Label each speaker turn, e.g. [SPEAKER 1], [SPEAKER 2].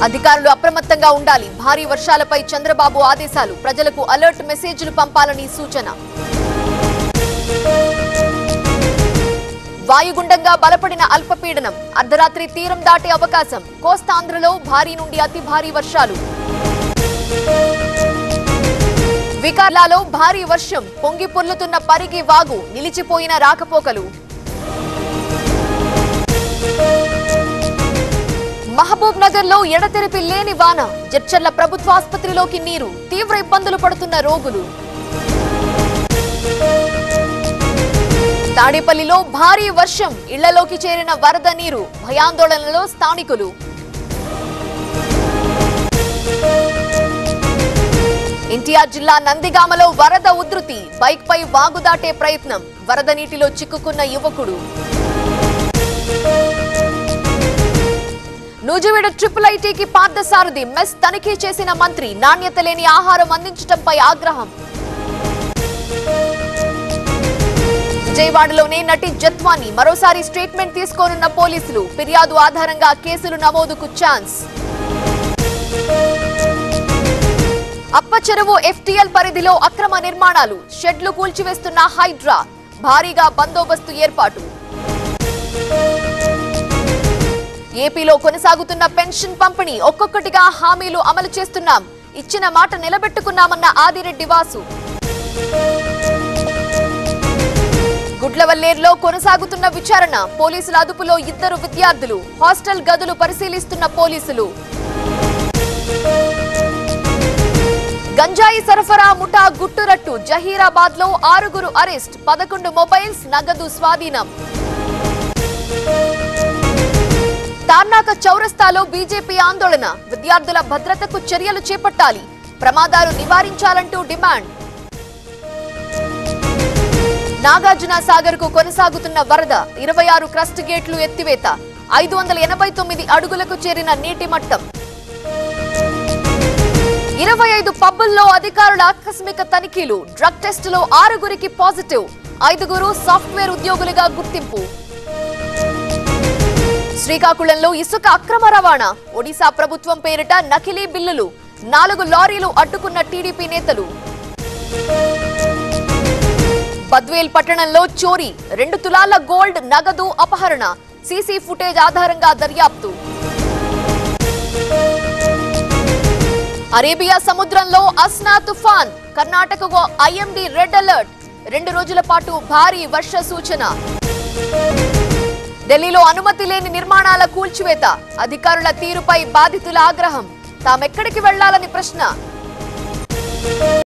[SPEAKER 1] అధికారులు అప్రమత్తంగా ఉండాలి. భారీ వర్షాలపై చంద్రబాబు ఆదేశాలు. ప్రజలకు అలర్ట్ మెసేజ్లు పంపాలని సూచన. వాయుగుండంగా బలపడిన అల్పపీడనం అర్ధరాత్రి తీరం దాటే అవకాశం. కోస్తాంధ్రలో భారీ నుండి అతి భారీ వర్షాలు. వికారాబాద్లో భారీ వర్షం. పొంగి పొర్లుతున్న పరిగి వాగు. నిలిచిపోయిన రాకపోకలు. మహబూబ్ నగర్ లో ఎడతెరిపి లేని వాన. జడ్చర్ల ప్రభుత్వ ఆసుపత్రిలోకి నీరు. తీవ్ర ఇబ్బందులు పడుతున్న రోగులు. తాడేపల్లిలో భారీ వర్షం. ఇళ్లలోకి చేరిన వరద నీరు. భయాందోళనలో స్థానికులు. ఎన్టీఆర్ జిల్లా నందిగామలో వరద ఉధృతి. బైక్ పై వాగు దాటే ప్రయత్నం. వరద నీటిలో చిక్కుకున్న యువకుడు. నూజివీడు ట్రిపుల్ ఐటీకి పార్థసారథి. మెస్ తనిఖీ చేసిన మంత్రి. నాణ్యత లేని ఆహారం అందించడంపై ఆగ్రహం. విజయవాడలోనే నటి జత్వాని మరోసారి స్టేట్మెంట్ తీసుకోనున్న పోలీసులు. ఫిర్యాదు ఆధారంగా కేసులు నమోదుకు ఛాన్స్. అప్పచెరువు ఎఫ్టీఎల్ పరిధిలో అక్రమ నిర్మాణాలు. షెడ్లు కూల్చివేస్తున్న హైడ్రా. భారీగా బందోబస్తు ఏర్పాటు. ఏపీలో కొనసాగుతున్న పెన్షన్ పంపిణీ. ఒక్కొక్కటిగా హామీలు అమలు చేస్తున్నాం. ఇచ్చిన మాట నిలబెట్టుకున్నామన్న ఆదిరెడ్డి వాసు. గుడ్లవల్లేరులో కొనసాగుతున్న విచారణ. పోలీసుల అదుపులో 2 విద్యార్థులు. హాస్టల్ గదులు పరిశీలిస్తున్న పోలీసులు. గంజాయి సరఫరా ముఠా గుట్టురట్టు. జహీరాబాద్ లో 6 అరెస్ట్. 11 మొబైల్స్, నగదు స్వాధీనం. తార్నాక చౌరస్తాలో బీజేపీ ఆందోళన. విద్యార్థుల భద్రతకు చర్యలు చేపట్టాలి. ప్రమాదాలు నివారించాలంటూ డిమాండ్. నాగార్జున సాగర్ కు కొనసాగుతున్న వరద. 26 క్రస్ట్ గేట్లు ఎత్తివేత. 589 అడుగులకు చేరిన నీటి మట్టం. 25 పబ్బుల్లో అధికారుల ఆకస్మిక తనిఖీలు. డ్రగ్ టెస్టులో 6 పాజిటివ్. 5 సాఫ్ట్వేర్ ఉద్యోగులుగా గుర్తింపు. శ్రీకాకుళంలో ఇసుక అక్రమ రవాణా. ఒడిశా ప్రభుత్వం పేరిట నకిలీ బిల్లులు. 4 లారీలు అడ్డుకున్న టీడీపీ నేతలు. బద్వేల్ పట్టణంలో చోరీ. 2 తులాల గోల్డ్, నగదు అపహరణ. సీసీ ఫుటేజ్ ఆధారంగా దర్యాప్తు. అరేబియా సముద్రంలో అస్నా తుఫాన్. కర్ణాటకకు ఐఎండీ రెడ్ అలర్ట్. 2 రోజుల పాటు భారీ వర్ష సూచన. ఢిల్లీలో అనుమతి లేని నిర్మాణాల కూల్చివేత. అధికారుల తీరుపై బాధితుల ఆగ్రహం. తామెక్కడికి వెళ్లాలని ప్రశ్న.